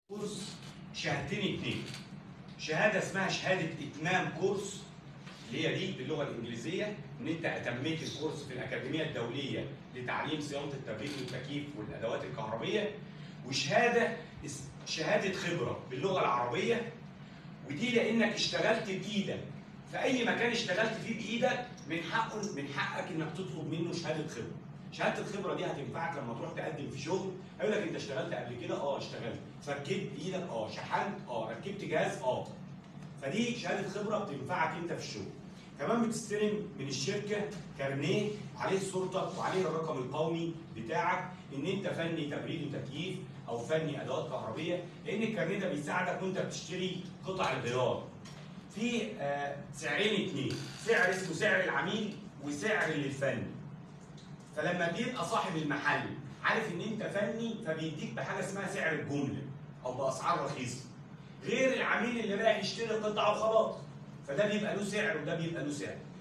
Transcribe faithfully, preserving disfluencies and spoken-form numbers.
كورس شهادتين اتنين. شهاده اسمها شهاده اتمام كورس اللي هي دي باللغه الانجليزيه، ان انت اتميت الكورس في الاكاديميه الدوليه لتعليم صيانه التبريد والتكييف والادوات الكهربيه. وشهاده شهاده خبره باللغه العربيه، ودي لانك اشتغلت بايدك في اي مكان اشتغلت فيه بايدك من حقه من حقك انك تطلب منه شهاده خبره. شهاده الخبره دي هتنفعك لما تروح تقدم في شغل، هيقول لك انت اشتغلت قبل كده؟ اه اشتغلت. فكيت بايدك؟ اه. شحنت؟ اه. ركبت جهاز؟ اه. فدي شهاده خبره بتنفعك انت في الشغل. كمان بتستلم من الشركه كارنيه عليه صورتك وعليه الرقم القومي بتاعك ان انت فني تبريد وتكييف او فني ادوات كهربيه، لان الكارنيه ده بيساعدك وانت بتشتري قطع الغيار. في آه سعرين اتنين، سعر اسمه سعر العميل وسعر للفني. فلما بيبقى صاحب المحل عارف ان انت فني فبيديك بحاجه اسمها سعر الجمله او باسعار رخيصه، غير العميل اللي رايح يشتري قطعه وخلاص، فده بيبقى له سعر وده بيبقى له سعر.